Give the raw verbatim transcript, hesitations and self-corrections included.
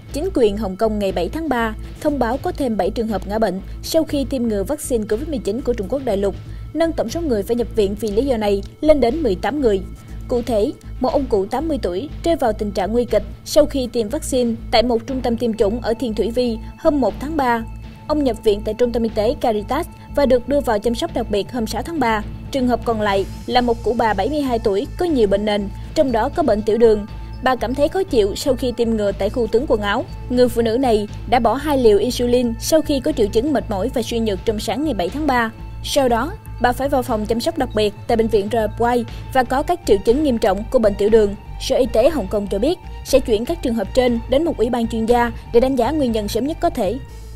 Chính quyền Hồng Kông ngày bảy tháng ba thông báo có thêm bảy trường hợp ngã bệnh sau khi tiêm ngừa vaccine Covid mười chín của Trung Quốc đại lục, nâng tổng số người phải nhập viện vì lý do này lên đến mười tám người. Cụ thể, một ông cụ tám mươi tuổi rơi vào tình trạng nguy kịch sau khi tiêm vaccine tại một trung tâm tiêm chủng ở Thiên Thủy Vi hôm một tháng ba. Ông nhập viện tại trung tâm y tế Caritas và được đưa vào chăm sóc đặc biệt hôm sáu tháng ba. Trường hợp còn lại là một cụ bà bảy mươi hai tuổi có nhiều bệnh nền, trong đó có bệnh tiểu đường. Bà cảm thấy khó chịu sau khi tiêm ngừa tại khu tướng quần áo. Người phụ nữ này đã bỏ hai liều insulin sau khi có triệu chứng mệt mỏi và suy nhược trong sáng ngày bảy tháng ba. Sau đó, bà phải vào phòng chăm sóc đặc biệt tại bệnh viện Royal White và có các triệu chứng nghiêm trọng của bệnh tiểu đường. Sở Y tế Hồng Kông cho biết sẽ chuyển các trường hợp trên đến một ủy ban chuyên gia để đánh giá nguyên nhân sớm nhất có thể.